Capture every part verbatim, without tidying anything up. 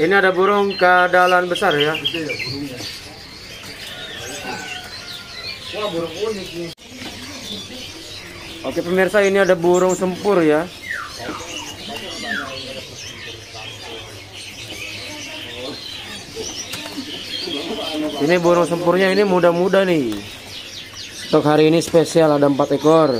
Ini ada burung kadalan besar ya. Itu ya burungnya. Wah, burung unik nih. Oke pemirsa, ini ada burung sempur ya. Ini burung sempurnya ini muda-muda nih. Stok hari ini spesial, ada empat ekor.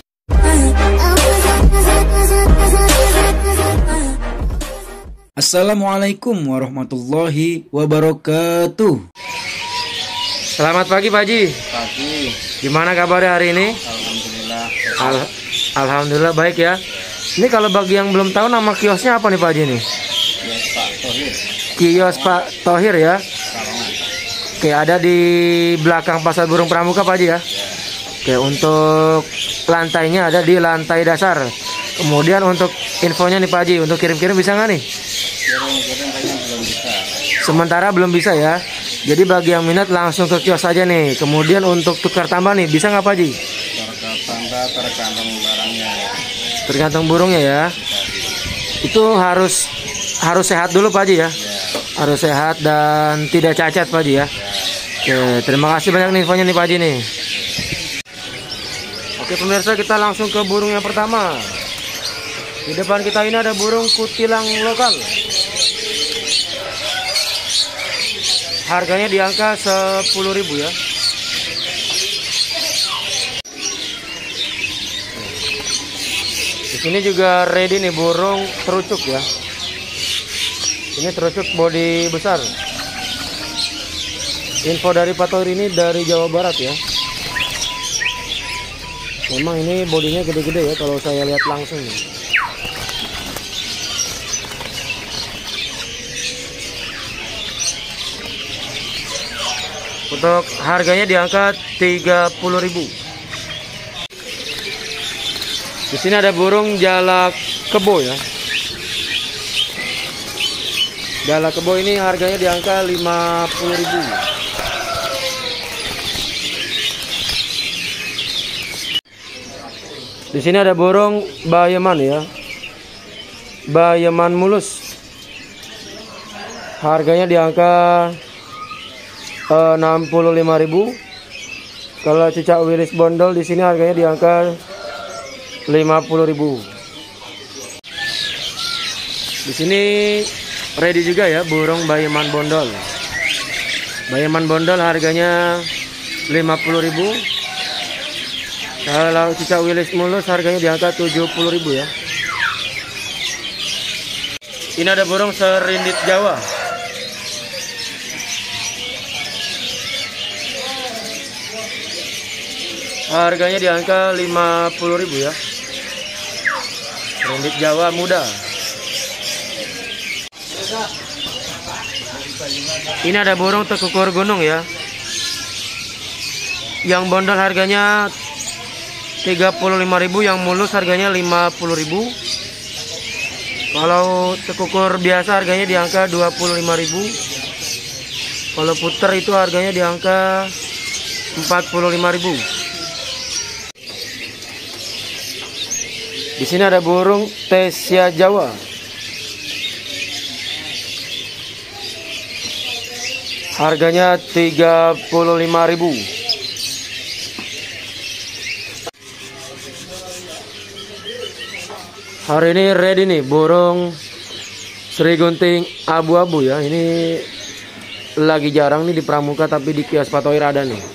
Assalamualaikum warahmatullahi wabarakatuh. Selamat pagi Pak Haji. Pagi. Gimana kabarnya hari ini? Alhamdulillah. Al Alhamdulillah baik ya. Ini kalau bagi yang belum tahu nama kiosnya apa nih Pak Haji nih? Kios Pak Tohir. Kios Pak Tohir ya. Oke, ada di belakang Pasar Burung Pramuka Pak Haji ya. Oke, untuk lantainya ada di lantai dasar. Kemudian untuk infonya nih Pak Haji, untuk kirim-kirim bisa nggak nih? Kirim-kirim kayaknya belum bisa. Sementara belum bisa ya. Jadi bagi yang minat langsung ke kios aja nih. Kemudian untuk tukar tambah nih, bisa nggak Pak Haji? Harga tanda tergantung barangnya. Tergantung burungnya ya. Itu harus harus sehat dulu Pak Haji ya. Ya. Harus sehat dan tidak cacat Pak Haji ya. Oke, terima kasih banyak nih infonya nih Pak Haji nih. Oke pemirsa, kita langsung ke burung yang pertama. Di depan kita ini ada burung kutilang lokal. Harganya di angka sepuluh ribu ya. Di sini juga ready nih burung terucuk ya. Ini terucuk body besar. Info dari Pak Tohir ini dari Jawa Barat ya. Memang ini bodinya gede-gede ya kalau saya lihat langsung. Untuk harganya di angka tiga puluh ribu. Di sini ada burung jalak kebo ya. Jalak kebo ini harganya di angka lima puluh ribu. Di sini ada burung bayeman ya. Bayeman mulus. Harganya di angka enam puluh lima ribu. Kalau cicak wilis bondol di sini harganya di angka lima puluh ribu. Di sini ready juga ya burung bayeman bondol. Bayeman bondol harganya lima puluh ribu. Kalau cicak wilis mulus harganya di angka tujuh puluh ribu ya. Ini ada burung serindit Jawa. Harganya di angka lima puluh ribu ya. Serindit Jawa muda. Ini ada burung tekukur gunung ya. Yang bondol harganya tiga puluh lima ribu, yang mulus harganya lima puluh ribu. Kalau tekukur biasa harganya di angka dua puluh lima ribu. Kalau puter itu harganya di angka empat puluh lima ribu. Di sini ada burung Tesia Jawa. Harganya tiga puluh lima ribu. Hari ini ready nih burung Sri Gunting abu-abu ya. Ini lagi jarang nih di Pramuka, tapi di kios Pak Tohir ada nih.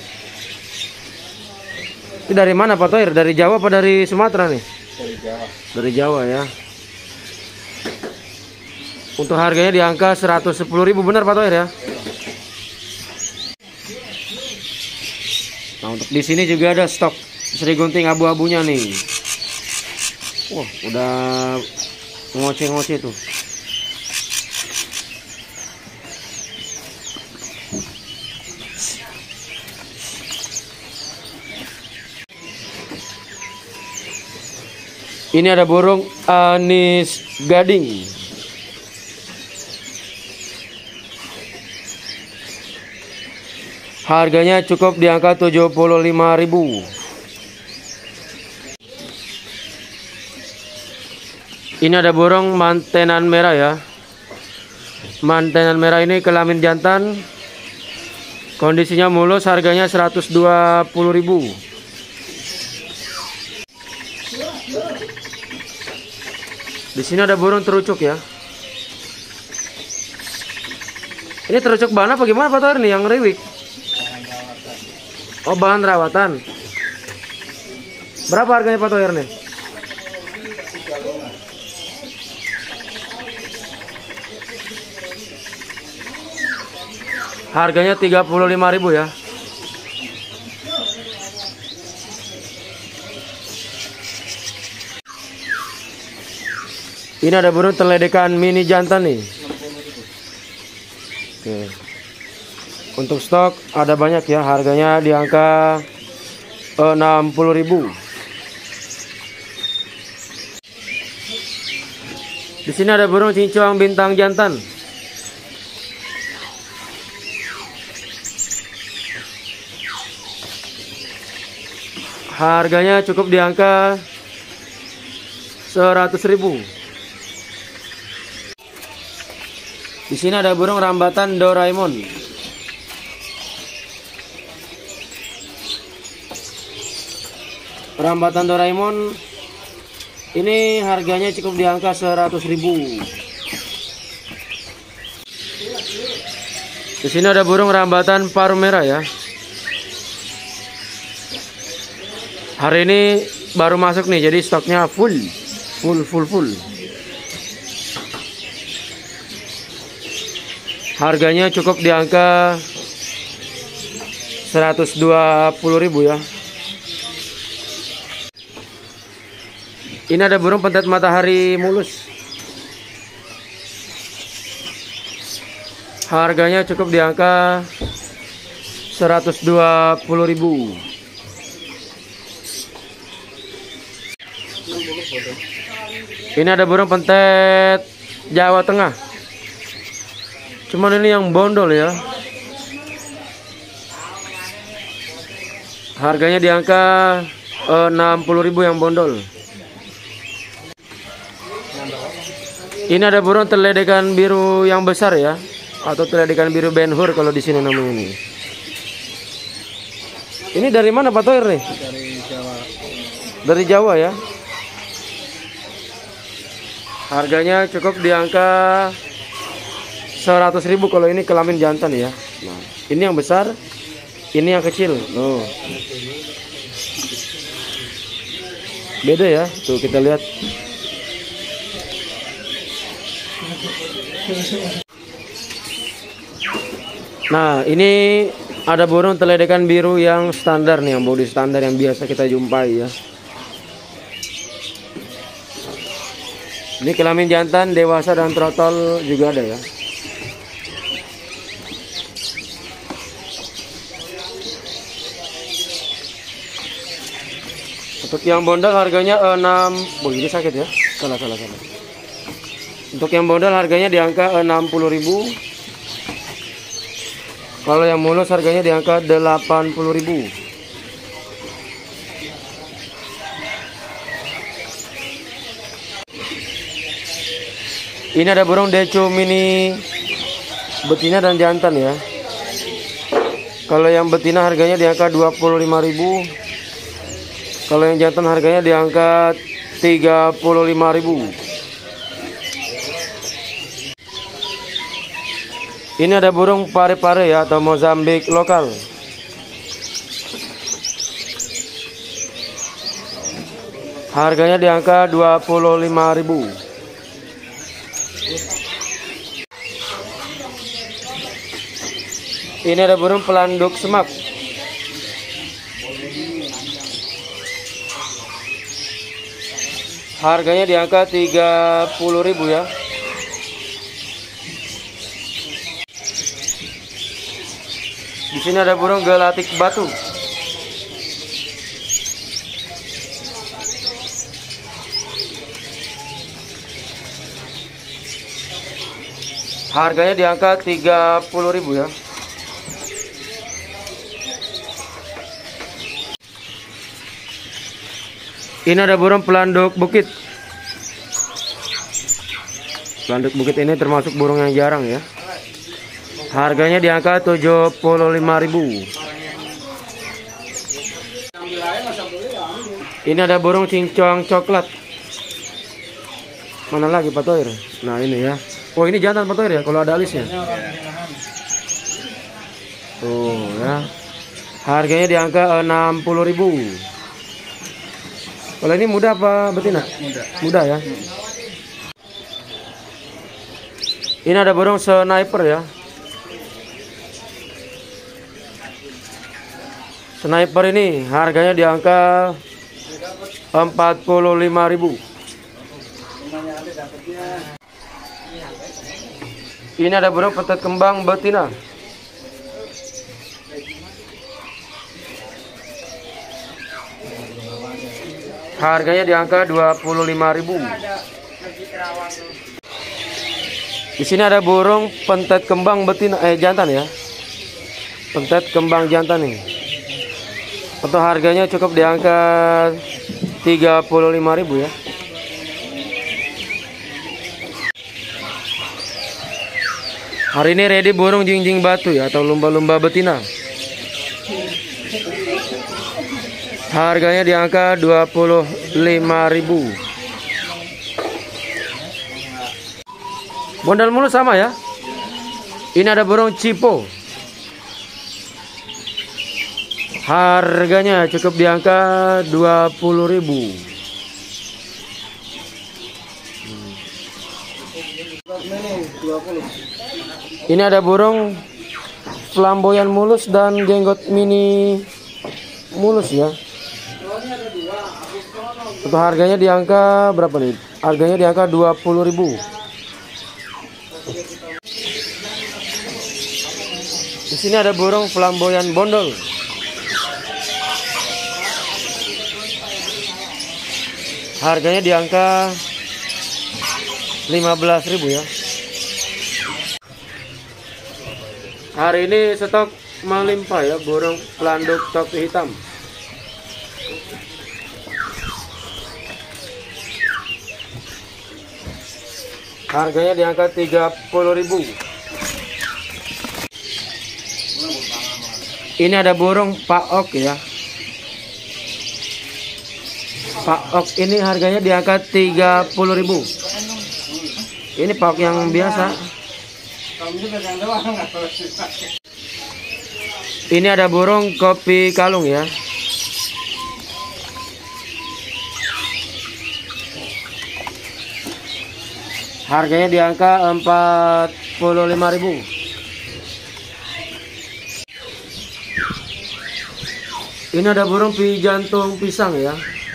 Ini dari mana Pak Tohir? Dari Jawa apa dari Sumatera nih? Dari Jawa. Dari Jawa ya. Untuk harganya di angka seratus sepuluh ribu, benar Pak Tohir ya? Nah, untuk di sini juga ada stok Sri Gunting abu-abunya nih. Wah, udah ngoceh-ngoceh tuh. Ini ada burung anis gading. Harganya cukup di angka tujuh puluh lima ribu. Ini ada burung mantenan merah ya. Mantenan merah ini kelamin jantan. Kondisinya mulus, harganya seratus dua puluh ribu. Di sini ada burung terucuk ya. Ini terucuk bahan apa gimana Pak Tohir nih yang riwik? Oh, bahan rawatan. Berapa harganya Pak Tohir nih? Harganya tiga puluh lima ribu ya. Ini ada burung teledekan mini jantan nih. Oke. Untuk stok ada banyak ya, harganya di angka enam puluh ribu. Di sini ada burung cincuang bintang jantan. Harganya cukup di angka seratus ribu. Di sini ada burung rambatan Doraemon. Rambatan Doraemon ini harganya cukup di angka seratus ribu. Di sini ada burung rambatan paru merah ya. Hari ini baru masuk nih, jadi stoknya full, full, full, full. Harganya cukup di angka seratus dua puluh ribu ya. Ini ada burung pentet matahari mulus. Harganya cukup di angka seratus dua puluh ribu. Ini ada burung pentet Jawa Tengah. Cuman ini yang bondol ya. Harganya di angka enam puluh ribu yang bondol. Ini ada burung teledekan biru yang besar ya, atau teledekan biru Ben Hur kalau di sini namanya ini. Ini dari mana Pak Tohir nih? Dari Jawa. Dari Jawa ya. Harganya cukup di angka seratus ribu kalau ini kelamin jantan ya. Nah, ini yang besar, ini yang kecil. Oh. Beda ya. Tuh kita lihat. Nah, ini ada burung teledekan biru yang standar nih, yang body standar yang biasa kita jumpai ya. Ini kelamin jantan, dewasa dan trotol juga ada ya. Untuk yang bondol harganya enam. Oh, ini sakit ya. Salah salah salah. Untuk yang bondol harganya di angka enam puluh ribu. Kalau yang mulus harganya di angka delapan puluh ribu. Ini ada burung deco mini betina dan jantan ya. Kalau yang betina harganya di angka dua puluh lima ribu. Kalau yang jantan harganya di angka tiga puluh lima ribu. Ini ada burung pare-pare ya, atau Mozambik lokal. Harganya di angka dua puluh lima ribu. Ini ada burung pelanduk semak. Harganya di angka tiga puluh ribu ya. Di sini ada burung gelatik batu. Harganya di angka tiga puluh ribu ya. Ini ada burung pelanduk bukit. Pelanduk bukit ini termasuk burung yang jarang ya. Harganya di angka tujuh puluh lima ribu. Ini ada burung cincong coklat. Mana lagi Pak Toir? Nah ini ya. Oh ini jantan Pak Toir ya kalau ada alisnya. Tuh ya. Harganya di angka enam puluh ribu. Kalau ini muda apa betina? Muda. Muda ya. Ini ada burung sniper ya. Sniper ini harganya di angka empat puluh lima ribu. Ini ada burung petet kembang betina. Harganya di angka dua puluh lima ribu. Di sini ada burung pentet kembang betina eh jantan ya. Pentet kembang jantan nih. Untuk harganya cukup di angka tiga puluh lima ribu ya. Hari ini ready burung jingjing batu ya atau lumba-lumba betina. Harganya di angka dua puluh lima ribu. Bondal mulu sama ya. Ini ada burung cipo. Harganya cukup di angka dua puluh ribu. Ini ada burung flamboyan mulus dan jenggot mini mulus ya. Untuk harganya di angka berapa nih? Harganya di angka dua puluh ribu. Di sini ada burung flamboyan bondol. Harganya di angka lima belas ribu ya. Hari ini stok melimpah ya burung pelanduk topi hitam. Harganya di angka tiga puluh ribu. Ini ada burung paok ya. Paok ini harganya di angka tiga puluh ribu. Ini paok yang biasa. Ini ada burung kopi kalung ya. Harganya di angka empat puluh lima ribu. Ini ada burung pi jantung pisang ya.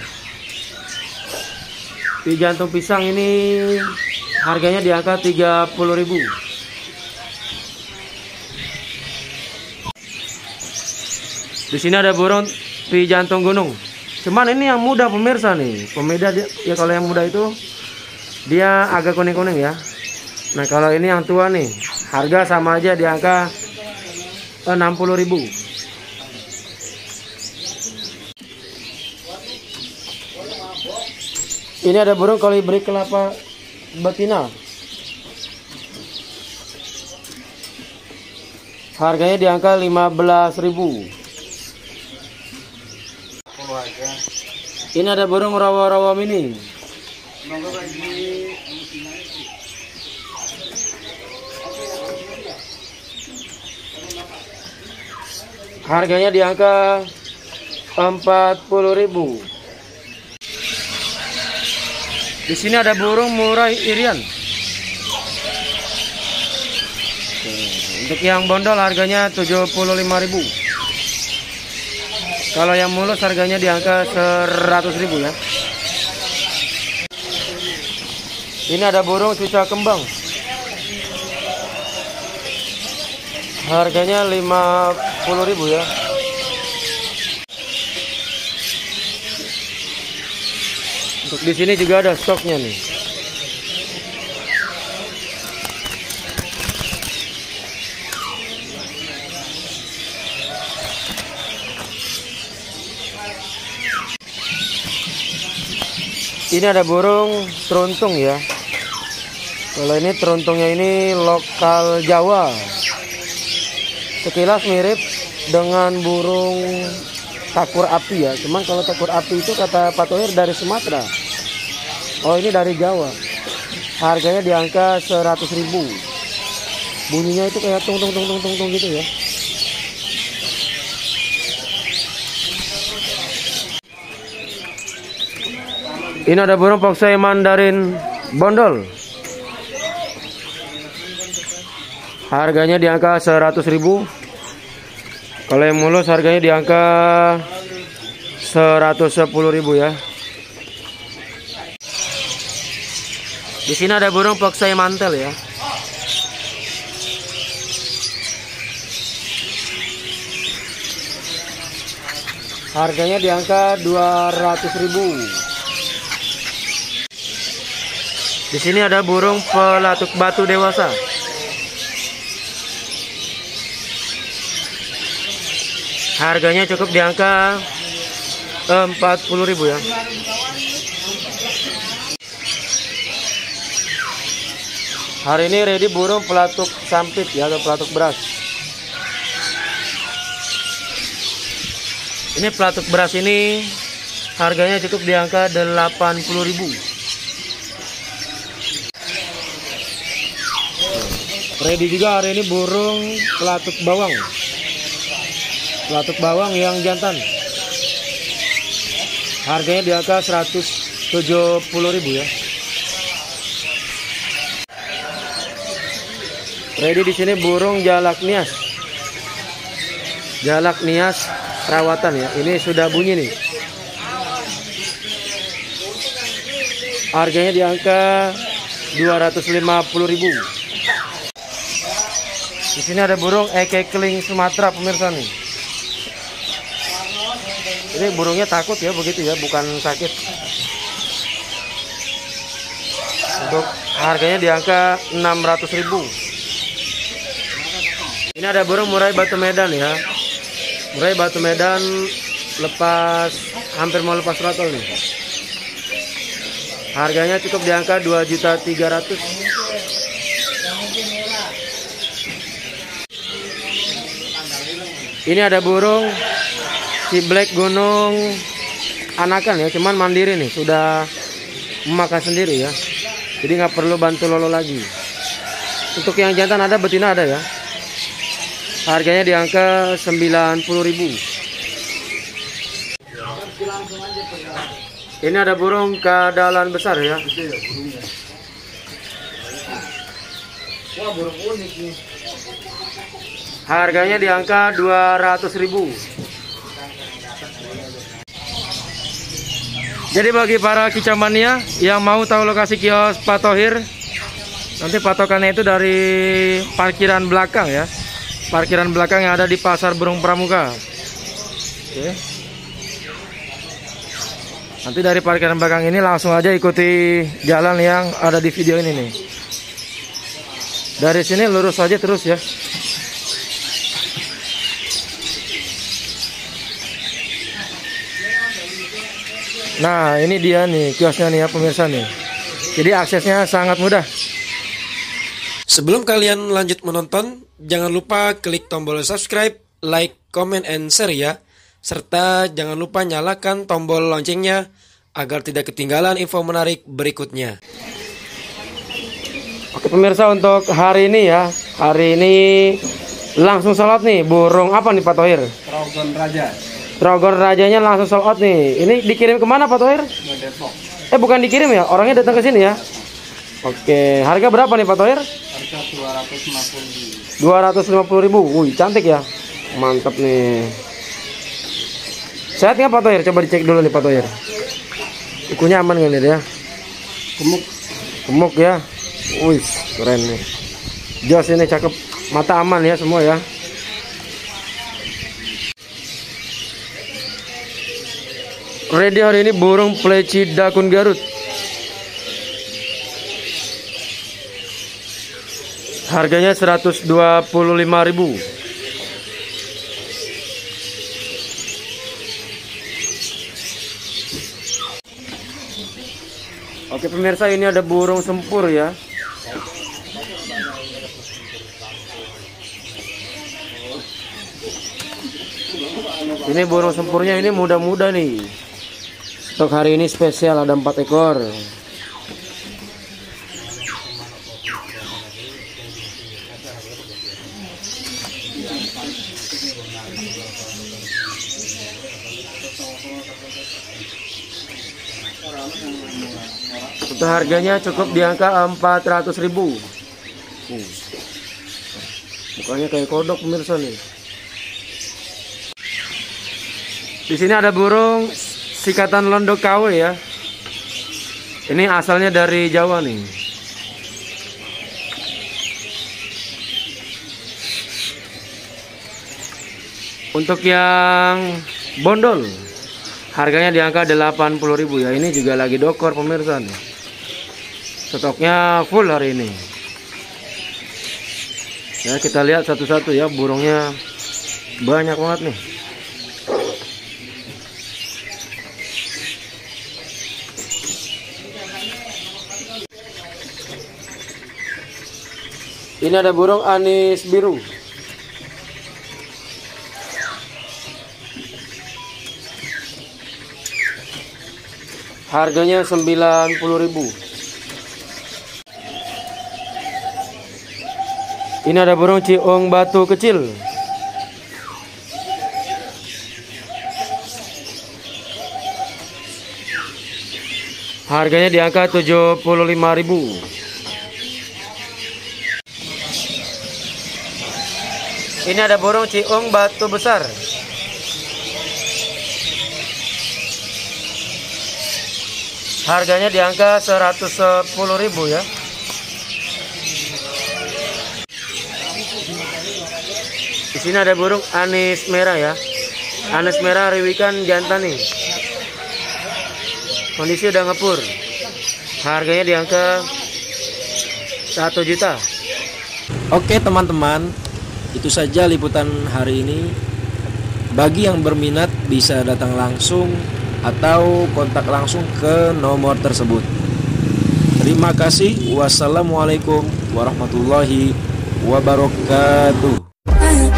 Pi jantung pisang ini harganya di angka tiga puluh ribu. Di sini ada burung pi jantung gunung. Cuman ini yang muda pemirsa nih. Pemuda dia, ya kalau yang muda itu dia agak kuning-kuning ya. Nah kalau ini yang tua nih, harga sama aja di angka enam puluh ribu. Ini ada burung kolibri kelapa betina. Harganya di angka lima belas ribu. Ini ada burung rawa-rawa mini. Harganya di angka empat puluh ribu. Di sini ada burung murai irian. Untuk yang bondol harganya tujuh puluh lima ribu. Kalau yang mulus harganya di angka seratus ribu ya. Ini ada burung cuca kembang. Harganya lima puluh ribu ya. Untuk di sini juga ada stoknya nih. Ini ada burung teruntung ya. Kalau ini teruntungnya ini lokal Jawa. Sekilas mirip dengan burung takur api ya. Cuman kalau takur api itu kata Pak Thohir dari Sumatera. Oh ini dari Jawa. Harganya di angka seratus ribu. Bunyinya itu kayak tung tung tung tung tung tung gitu ya. Ini ada burung foxeye Mandarin bondol. Harganya di angka seratus ribu. Kalau yang mulus harganya di angka seratus sepuluh ribu ya. Di sini ada burung foxeye mantel ya. Harganya di angka dua ratus ribu. Di sini ada burung pelatuk batu dewasa. Harganya cukup di angka empat puluh ribu ya. Hari ini ready burung pelatuk sampit ya, atau pelatuk beras. Ini pelatuk beras ini harganya cukup di angka delapan puluh ribu. Ready juga hari ini burung pelatuk bawang. Pelatuk bawang yang jantan. Harganya di angka seratus tujuh puluh ribu ya. Ready di sini burung jalak nias. Jalak nias perawatan ya. Ini sudah bunyi nih. Harganya di angka dua ratus lima puluh ribu. Di sini ada burung ekekling Sumatera pemirsa nih. Ini burungnya takut ya begitu ya, bukan sakit. Untuk harganya di angka enam ratus ribu. Ini ada burung murai batu Medan ya. Murai batu Medan lepas, hampir mau lepas rotol nih. Harganya cukup di angka dua juta tiga ratus ribu. Ini ada burung si black gunung anakan ya, cuman mandiri nih, sudah memakan sendiri ya. Jadi nggak perlu bantu lolo lagi. Untuk yang jantan ada, betina ada ya. Harganya di angka sembilan puluh ribu. Ini ada burung kadalan besar ya. Wah, burung unik nih. Harganya di angka dua ratus ribu. Jadi bagi para kicamania yang mau tahu lokasi kios Pak Thohir, nanti patokannya itu dari parkiran belakang ya. Parkiran belakang yang ada di Pasar Burung Pramuka. Oke. Nanti dari parkiran belakang ini langsung aja ikuti jalan yang ada di video ini nih. Dari sini lurus aja terus ya. Nah ini dia nih kiosnya nih ya pemirsa nih. Jadi aksesnya sangat mudah. Sebelum kalian lanjut menonton, jangan lupa klik tombol subscribe, like, comment, and share ya. Serta jangan lupa nyalakan tombol loncengnya agar tidak ketinggalan info menarik berikutnya. Oke pemirsa, untuk hari ini ya, hari ini langsung sholat nih. Burung apa nih Pak Thohir? Trogon Raja. Trogon rajanya langsung sold out nih. Ini dikirim kemana Pak Thohir? Depok. Eh bukan dikirim ya, orangnya datang ke sini ya. Oke, harga berapa nih Pak Thohir? Harga dua ratus lima puluh ribu. dua ratus lima puluh ribu. Wih, cantik ya. Mantap nih. Sehat nggak Pak Thohir? Coba dicek dulu nih Pak Thohir. Ikunya aman nggak nih ya? Gemuk. Gemuk ya. Wih, keren nih. Jos ini cakep. Mata aman ya semua ya. Ready hari ini burung pleci dakun Garut. Harganya seratus dua puluh lima ribu. Oke pemirsa, ini ada burung sempur ya. Ini burung sempurnya ini muda-muda nih. Stok hari ini spesial, ada empat ekor. Untuk harganya cukup di angka empat ratus ribu. Uh. Mukanya kayak kodok pemirsa nih. Di sini ada burung sikatan londok K W ya. Ini asalnya dari Jawa nih. Untuk yang bondol, harganya di angka delapan puluh ribu ya. Ini juga lagi dokor pemirsa nih. Stoknya full hari ini. Ya, kita lihat satu-satu ya, burungnya banyak banget nih. Ini ada burung anis biru. Harganya sembilan puluh ribu. Ini ada burung ciung batu kecil. Harganya di angka tujuh puluh lima ribu. Ini ada burung ciung batu besar. Harganya di angka seratus sepuluh ribu ya. Di sini ada burung anis merah ya. Anis merah riwikan jantan nih. Kondisi udah ngepur. Harganya di angka satu juta. Oke teman-teman, itu saja liputan hari ini. Bagi yang berminat bisa datang langsung atau kontak langsung ke nomor tersebut. Terima kasih. Wassalamualaikum warahmatullahi wabarakatuh.